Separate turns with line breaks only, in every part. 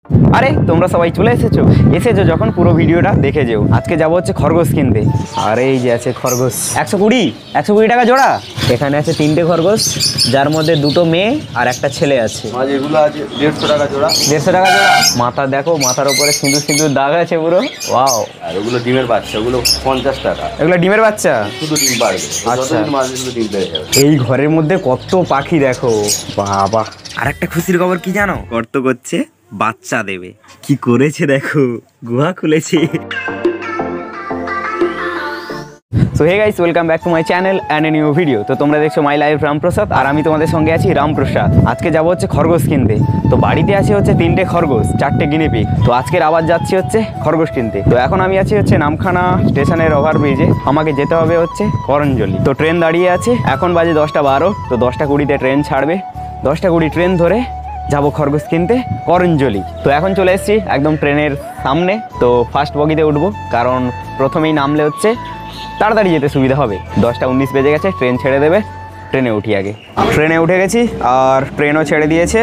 আরে তোমরা সবাই চলে এসেছো যখন পুরো ভিডিওটা দেখে যেও। আজকে যাবো হচ্ছে খরগোশ কিনতে। আর এই যে আছে খরগোশ 120 টাকা জোড়া। এখানে আছে 3টে খরগোশ, যার মধ্যে 2টো মেয়ে আর একটা ছেলে আছে।
এগুলো আছে 150 টাকা জোড়া।
150 টাকা জোড়া। মাথা দেখো, মাথার উপরে সিঁদুর দাগ আছে পুরো। ওয়াও।
আর ওগুলো ডিমের বাচ্চা, ওগুলো 50 টাকা।
এগুলো ডিমের বাচ্চা,
শুধু ডিম পারবে।
আচ্ছা,
ডিম পেয়ে যাবে।
এই ঘরের মধ্যে কত পাখি দেখো, বাবা। আর একটা খুশির খবর কি জানো? গর্ত করছে, বাচ্চা দেবে। কি করেছে দেখো, গুহা খুলেছে। So hey guys, welcome back to my channel and a new video. তো তোমরা দেখছো মাই লাইফ রামপ্রসাদ, আর আমি তোমাদের সঙ্গে আছি রামপ্রসাদ। আজকে যাবো হচ্ছে খরগোশ কিনতে। তো বাড়িতে আছে হচ্ছে 3টে খরগোশ, 4টে গিনিপিগ। তো আজকের আবার যাচ্ছি হচ্ছে খরগোশ কিনতে। তো এখন আমি আছি হচ্ছে নামখানা স্টেশনের ওভারব্রিজে। আমাকে যেতে হবে হচ্ছে করঞ্জলি। তো ট্রেন দাঁড়িয়ে আছে, এখন বাজে 10টা 12। তো 10টা 20-তে ট্রেন ছাড়বে। 10টা 20 ট্রেন ধরে যাবো খরগোশ কিনতে করঞ্জলি। তো এখন চলে এসেছি একদম ট্রেনের সামনে। তো ফার্স্ট বগিতে উঠবো, কারণ প্রথমেই নামলে হচ্ছে তাড়াতাড়ি যেতে সুবিধা হবে। 10টা 19 বেজে গেছে, ট্রেন ছেড়ে দেবে। ট্রেনে উঠি আগে। ট্রেনে উঠে গেছি, আর ট্রেনও ছেড়ে দিয়েছে।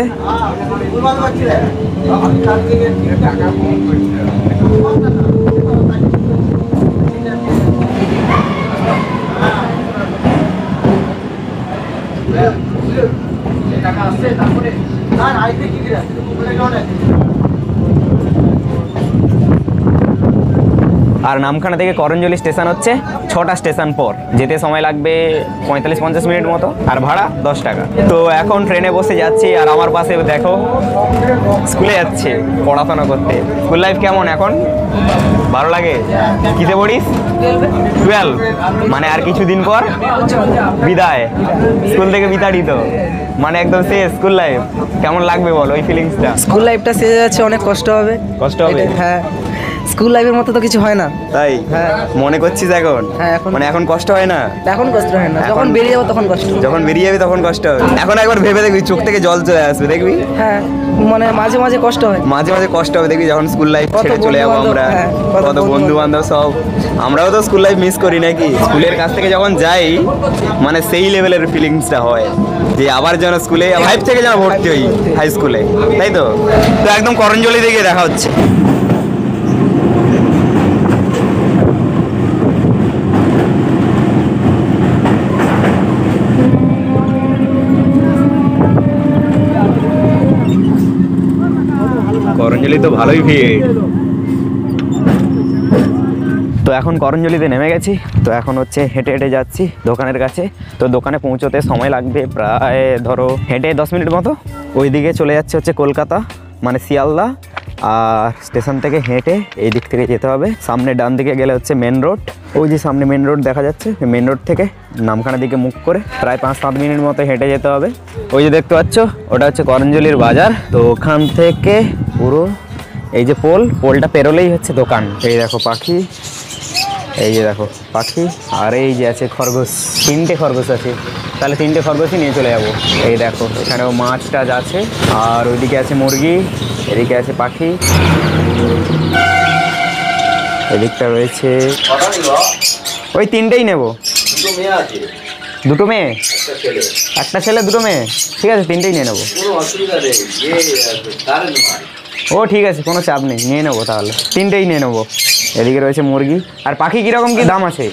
আর নামখানা থেকে করঞ্জলি স্টেশন হচ্ছে 6টা স্টেশন পর। যেতে সময় লাগবে 45-50 মিনিট মতো, আর ভাড়া 10 টাকা। তো এখন ট্রেনে বসে যাচ্ছি, আর আমার পাশে দেখো স্কুলে যাচ্ছে পড়াশোনা করতে। স্কুল লাইফ কেমন এখন? ভালো লাগে? কিসে পড়িস? 12। মানে আর কিছুদিন পর বিদায়, স্কুল থেকে বিতাড়িত, মানে একদম শেষ স্কুল লাইফ। কেমন লাগবে বল ওই ফিলিংসটা?
স্কুল লাইফটা শেষ হয়ে যাচ্ছে, অনেক কষ্ট হবে।
কষ্ট হবে?
হ্যাঁ, স্কুল লাইফের মতো তো কিছু হয় না।
তাই?
হ্যাঁ।
মনে করছিস এখন?
হ্যাঁ, এখন
মানে এখন কষ্ট হয় না?
এখন কষ্ট হয় না, যখন বেরিয়ে যাবো তখন কষ্ট।
যখন বেরিয়ে যাবি তখন কষ্ট হবে। এখন একবার ভেবে দেখবি, চোখ থেকে জল চলে আসবে, দেখবি?
হ্যাঁ, মানে মাঝে মাঝে কষ্ট হয়।
মাঝে মাঝে কষ্ট হবে, দেখবি যখন স্কুল লাইফ ছেড়ে চলে যাবো আমরা।
হ্যাঁ,
কত বন্ধু বান্ধব সব। আমরাও তো স্কুল লাইফ মিস করি নাকি? স্কুলের কাছ থেকে যখন যাই, মানে সেই লেভেলের ফিলিংসটা হয় যে আবার যেন স্কুলে 5 থেকে যেন ভর্তি হই হাই স্কুলে, তাই তো? তো একদম করঞ্জলি থেকে দেখা হচ্ছে। করঞ্জলি তো ভালোই ভিড়। তো এখন করঞ্জলিতে নেমে গেছি। তো এখন হচ্ছে হেঁটে হেঁটে যাচ্ছি দোকানের কাছে। তো দোকানে পৌঁছতে সময় লাগবে প্রায় ধরো হেঁটে 10 মিনিট মতো। ওইদিকে চলে যাচ্ছে হচ্ছে কলকাতা, মানে শিয়ালদা। আর স্টেশন থেকে হেঁটে এই দিক থেকে যেতে হবে। সামনে ডান দিকে গেলে হচ্ছে মেন রোড। ওই যে সামনে মেন রোড দেখা যাচ্ছে, মেন রোড থেকে নামখানা দিকে মুখ করে প্রায় 5-7 মিনিট মতো হেঁটে যেতে হবে। ওই যে দেখতে পাচ্ছ, ওটা হচ্ছে করঞ্জলির বাজার। তো ওখান থেকে পুরো এই যে পোলটা পেরোলেই হচ্ছে দোকান। এই দেখো পাখি, এই যে দেখো পাখি, আর এই যে আছে খরগোশ। 3টে খরগোশ আছে, তাহলে 3টে খরগোশই নিয়ে চলে যাবো। এই দেখো এখানেও মাছ টাছ আছে, আর ওইদিকে আছে মুরগি, এদিকে আছে পাখি, এদিকটা রয়েছে। ওই 3টেই নেবো। 2টো মেয়ে, একটা ছেলে, 2টো মেয়ে। ঠিক আছে, 3টেই নিয়ে নেবো। ও ঠিক আছে, কোনো চাপ নেই, নিয়ে নেবো তাহলে। 3টেই নিয়ে নেবো। এদিকে রয়েছে মুরগি। আর পাখি কিরকম কি দাম আছে?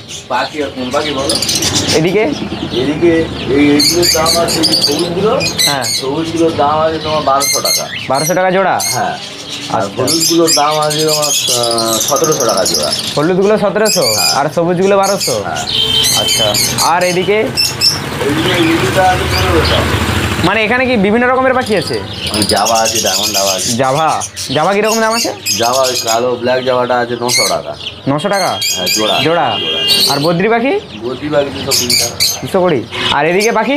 এদিকে
এইগুলোর দাম আছে সবুজগুলো।
হ্যাঁ,
সবুজগুলোর দাম আছে তোমার 1200 টাকা।
1200 টাকা জোড়া?
হ্যাঁ। আর হলুদগুলোর দাম আছে তোমার 1700 টাকা জোড়া।
হলুদগুলো 1700 আর সবুজগুলো 1200?
হ্যাঁ।
আচ্ছা। আর এদিকে
এইগুলোটা আছে 1500।
মানে এখানে কি বিভিন্ন রকমের পাখি আছে?
জাভা আছে, ডায়মন্ড জাভা আছে।
জাভা কিরকম দাম আছে?
জাভা ওই কালো ব্ল্যাক জাভাটা আছে 900 টাকা।
900 টাকা?
হ্যাঁ, জোড়া
জোড়া। আর বদ্রি পাখি?
বদ্রি পাখি 220 টাকা।
220। আর এদিকে পাখি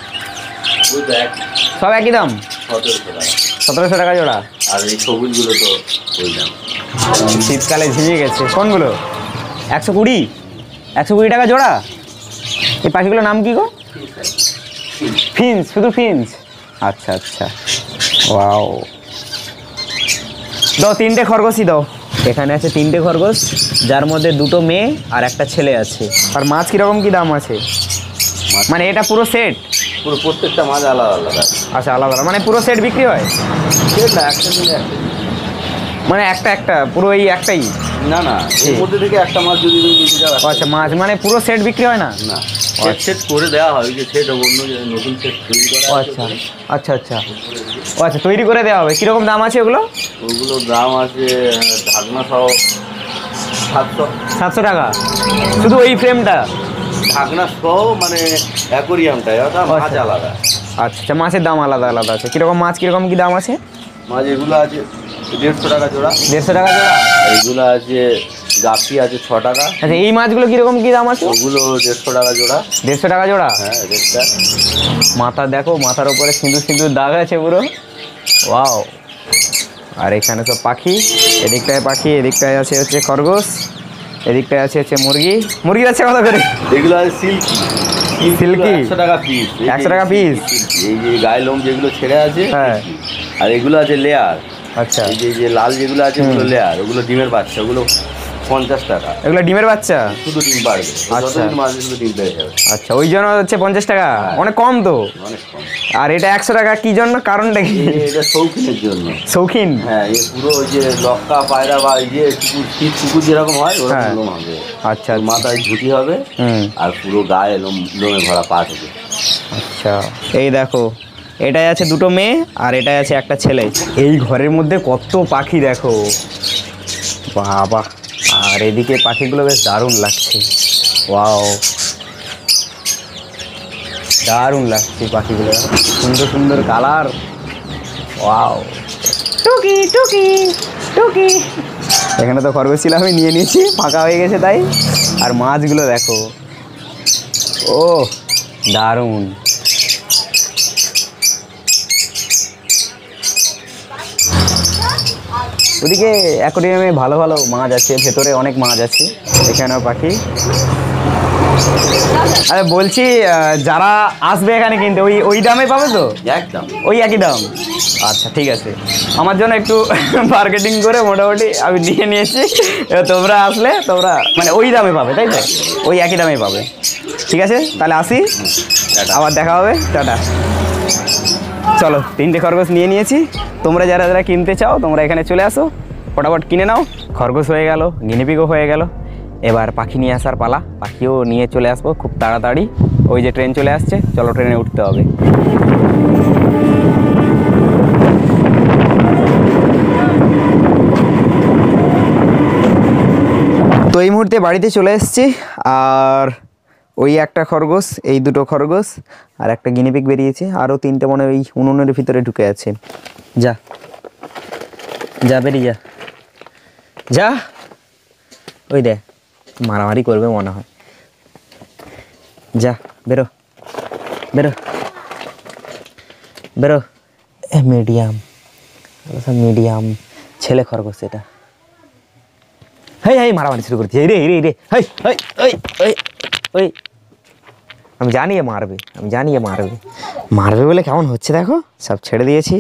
সব একই দাম?
1700 টাকা।
1700 টাকা জোড়া।
আর এই সবুজগুলো তো ওই দাম।
শীতকালে ঝিমিয়ে গেছে। কোনগুলো? 120 টাকা জোড়া। এই পাখিগুলোর নাম কি গো? ফিন্স, শুধু ফিন্স। আচ্ছা আচ্ছা, ওয়াও। দাও 3টে খরগোশই দাও। এখানে আছে 3টে খরগোশ, যার মধ্যে 2টো মেয়ে আর একটা ছেলে আছে। আর মাছ কিরকম কি দাম আছে? মানে এটা পুরো সেট?
পুরো প্রত্যেকটা মাছ আলাদা আলাদা।
আচ্ছা, আলাদা আলাদা, মানে পুরো সেট বিক্রি হয়?
সেট না, একটা নিলে একটা।
মানে একটা একটা পুরো এই একটাই?
না না, এর মধ্যে থেকে একটা মাছ যদি তুমি নিতে যাও।
আচ্ছা, মাছ মানে পুরো সেট বিক্রি হয় না?
না, সেট সেট করে দেওয়া হয়, যে সেট অন্য যে নতুন সেট তৈরি করা
ও
আছে।
আচ্ছা আচ্ছা আচ্ছা, ও আচ্ছা, তৈরি করে দেওয়া হবে। কীরকম দাম আছে ওগুলো?
ওগুলোর দাম আছে ঢাকনা সহ 700।
700 টাকা শুধু ওই ফ্রেমটা?
ঢাকনা সহ মানে অ্যাকোরিয়ামটাই, ওটা মাছ আলাদা।
আচ্ছা, মাছের দাম আলাদা আলাদা আছে। কীরকম মাছ কীরকম কী দাম আছে?
মাছ এগুলো আছে 150 টাকা জোড়া।
150 টাকা জোড়া?
আর এগুলো আছে গাপি আছে 6 টাকা।
আচ্ছা, এই মাছগুলো কীরকম কী দাম আছে?
ওগুলো 150 টাকা জোড়া।
150 টাকা জোড়া?
হ্যাঁ, রেটটা।
মাথা দেখো, মাথার উপরে সিঁদুর সিঁদুর দাগ আছে পুরো। ওয়াও। আর এখানে সব পাখি, এদিকটায় পাখি, এদিকটায় আছে হচ্ছে খরগোশ, এদিকটায় আছে হচ্ছে মুরগি। মুরগি আছে কত করে?
এগুলো আছে সিল্কি।
সিল্কি
100 টাকা পিস।
100 টাকা পিস?
এই যে গায়ে লোম যেগুলো ছেড়ে আছে,
হ্যাঁ।
আর এগুলো আছে লেয়ার।
আচ্ছা,
এই যে লাল যেগুলো আছে ওগুলো লেয়ার, ওগুলো ডিমের বাচ্চা, ওগুলো 50 টাকা।
এগুলো ডিমের বাচ্চা?
শুধু ডিম পারবে,
আচ্ছা।
যতদিন মাছ শুধু ডিম পেয়ে যাবে।
আচ্ছা, ওই জন্য হচ্ছে 50 টাকা? অনেক কম তো।
অনেক কম।
আর এটা 100 টাকা কি জন্য, কারণটা কি?
এটা শৌখিনের জন্য।
শৌখিন?
হ্যাঁ, এ পুরো ওই যে লক্কা পায়রা বা এই যে কুকুর, শীত কুকুর যেরকম হয় ওরকম
হ্যাঁ।
লোম হবে।
আচ্ছা,
ওর মাথায় ঝুঁটি হবে, আর পুরো গায়ে লোমে ভরা পা থেকে।
আচ্ছা, এই দেখো, এটাই আছে দুটো মেয়ে আর এটাই আছে একটা ছেলে। এই ঘরের মধ্যে কত পাখি দেখো, বাবা। আর এদিকে পাখিগুলো বেশ দারুণ লাগছে। ওয়াও, দারুণ লাগছে পাখিগুলো, সুন্দর সুন্দর কালার। ওয়াও, টুকি টুকি টুকি। এখানে তো খরগোশ ছিল, আমি নিয়ে নিয়েছি, ফাঁকা হয়ে গেছে তাই। আর মাছগুলো দেখো, ও দারুণ। ওদিকে অ্যাকোয়ারিয়ামে ভালো ভালো মাছ আছে, ভেতরে অনেক মাছ আছে, এখানেও পাখি। আরে বলছি, যারা আসবে এখানে কিনতে ওই দামে পাবে তো?
একদম
ওই একই দাম? আচ্ছা, ঠিক আছে। আমার জন্য একটু মার্কেটিং করে মোটামুটি আমি নিয়ে নিয়েছি। এবার তোমরা আসলে তোমরা মানে ওই দামে পাবে, তাই তো? ওই একই দামে পাবে। ঠিক আছে, তাহলে আসি, আবার দেখা হবে, টাটা। চলো, 3টে খরগোশ নিয়ে নিয়েছি। তোমরা যারা যারা কিনতে চাও তোমরা এখানে চলে আসো, ফটাফট কিনে নাও। খরগোশ হয়ে গেল, গিনিপিগও হয়ে গেল, এবার পাখি নিয়ে আসার পালা। পাখিও নিয়ে চলে আসবো খুব তাড়াতাড়ি। ওই যে ট্রেন চলে আসছে, চলো ট্রেনে উঠতে হবে। তো এই মুহূর্তে বাড়িতে চলে এসেছি। আর ওই একটা খরগোশ, এই দুটো খরগোশ আর একটা গিনিপিগ বেরিয়েছে, আরও 3টে মনে ওই উনুনের ভিতরে ঢুকে আছে। যা যা, বেরিয়ে যা, যা। ওই দে, মারামারি করবে মনে হয়। যা, বেরো বেরো বেরো। মিডিয়াম, মিডিয়াম ছেলে খরগোশ এটা। হেই হেই, মারামারি শুরু করছি। রে রে রে, হেই হেই ওই ওই ওই, আমি জানি এ মারবে, আমি জানি এ মারবে। মারবে বলে কেমন হচ্ছে দেখো, সব ছেড়ে দিয়েছি।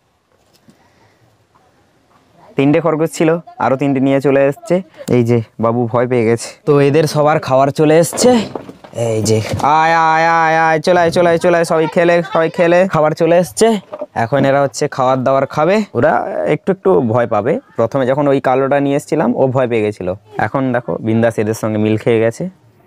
3টে খরগোশ ছিল, আরও 3টে নিয়ে চলে এসছে। এই যে বাবু ভয় পেয়ে গেছে, তো এদের সবার খাবার চলে এসছে। এই যে আয় আয় আয় আয়, চলে আয় চলে আয় চলে আয়, সবাই খেলে খাবার চলে এসছে। এখন এরা হচ্ছে খাবার দাবার খাবে। ওরা একটু একটু ভয় পাবে, প্রথমে যখন ওই কালোটা নিয়ে এসেছিলাম ও ভয় পেয়ে গেছিলো। এখন দেখো বিন্দাস এদের সঙ্গে মিল খেয়ে গেছে।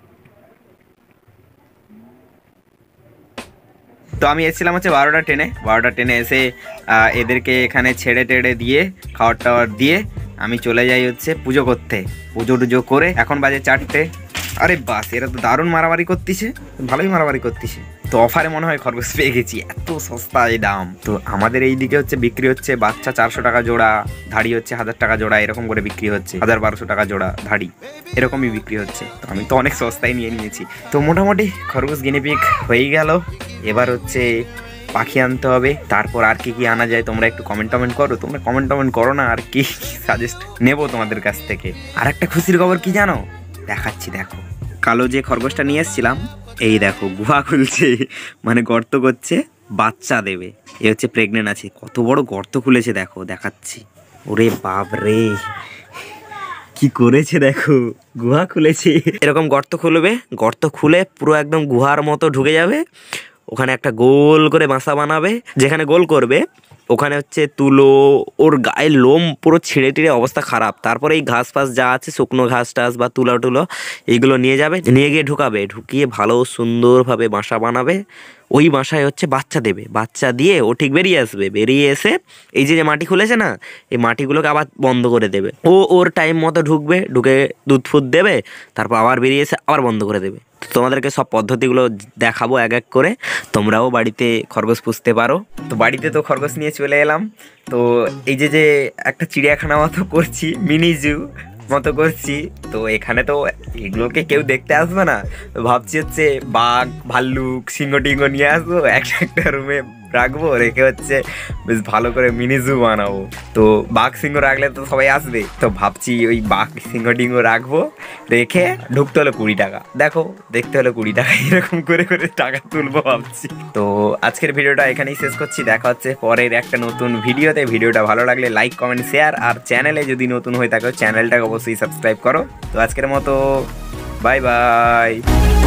তো আমি এসেছিলাম হচ্ছে 12টা ট্রেনে এসে এদেরকে এখানে ছেড়ে টেড়ে দিয়ে খাবার টাওয়ার দিয়ে আমি চলে যাই হচ্ছে পুজো করতে। পুজো টুজো করে এখন বাজে 4টে। আরে বাস, এরা তো দারুণ মারামারি করতেছে, ভালোই মারামারি করতেছে। তো অফারে মনে হয় খরগোশ পেয়ে গেছি, এত সস্তা এই দাম। তো আমাদের এই দিকে হচ্ছে বিক্রি হচ্ছে বাচ্চা 400 টাকা জোড়া, ধাড়ি হচ্ছে 1000 টাকা জোড়া, এরকম করে বিক্রি হচ্ছে। 1200 টাকা জোড়া ধাড়ি, এরকমই বিক্রি হচ্ছে। তো আমি তো অনেক সস্তায় নিয়ে নিয়েছি। তো মোটামুটি খরগোশ গিনিপিগ হয়ে গেল। এবার হচ্ছে পাখি আনতে হবে। তারপর আর কি কি আনা যায় তোমরা একটু কমেন্ট করো। তোমরা কমেন্ট করো না, আর কি সাজেস্ট নেবো তোমাদের কাছ থেকে। আর একটা খুশির খবর কি জানো, দেখাচ্ছি দেখো। কালো যে খরগোশটা নিয়ে এসেছিলাম, এই দেখো গুহা খুলছে, মানে গর্ত করছে, বাচ্চা দেবে। এ হচ্ছে প্রেগনেন্ট আছে। কত বড় গর্ত খুলেছে দেখো, দেখাচ্ছি। ওরে বাপ রে, কি করেছে দেখো, গুহা খুলেছে। এরকম গর্ত খুলবে, গর্ত খুলে পুরো একদম গুহার মতো ঢুকে যাবে। ওখানে একটা গোল করে বাসা বানাবে, যেখানে গোল করবে ওখানে হচ্ছে তুলো, ওর গায়ের লোম পুরো ছিঁড়ে টিড়ে অবস্থা খারাপ। তারপরে এই ঘাস ফাস যা আছে, শুকনো ঘাস টাস বা তুলো টুলো, এইগুলো নিয়ে যাবে, নিয়ে গিয়ে ঢুকাবে, ঢুকিয়ে ভালো সুন্দরভাবে বাসা বানাবে। ওই বাসায় হচ্ছে বাচ্চা দেবে, বাচ্চা দিয়ে ও ঠিক বেরিয়ে আসবে, বেরিয়ে এসে এই যে যে মাটি খুলেছে না, এই মাটিগুলোকে আবার বন্ধ করে দেবে। ও ওর টাইম মতো ঢুকবে, ঢুকে দুধ ফুদ দেবে, তারপর আবার বেরিয়ে এসে আবার বন্ধ করে দেবে। তো তোমাদেরকে সব পদ্ধতিগুলো দেখাবো এক এক করে, তোমরাও বাড়িতে খরগোশ পুষতে পারো। তো বাড়িতে তো খরগোশ নিয়ে চলে এলাম। তো এই যে যে একটা চিড়িয়াখানা মতো করছি, মিনি জু মতো করছি, তো এখানে তো এগুলোকে কেউ দেখতে আসবে না। তো ভাবছি হচ্ছে বাঘ ভাল্লুক সিংহ টিঙ্গ নিয়ে আসবো, একটা রুমে রাখবো, রেখে হচ্ছে বেশ ভালো করে মিনি জু বানাবো। তো বাঘ সিংহ রাখলে তো সবাই আসবে, তো ভাবছি ওই বাঘ সিংহ টিঙ্গ রাখবো, রেখে ঢুকতে হলো 20 টাকা, দেখো দেখতে হলো 20 টাকা, এরকম করে করে টাকা তুলবো ভাবছি। তো আজকের ভিডিওটা এখানেই শেষ করছি, দেখা হচ্ছে পরের একটা নতুন ভিডিওতে। ভিডিওটা ভালো লাগলে লাইক কমেন্ট শেয়ার, আর চ্যানেলে যদি নতুন হয়ে থাকো চ্যানেলটাকে অবশ্যই সাবস্ক্রাইব করো। তো আজকের মতো বাই বাই।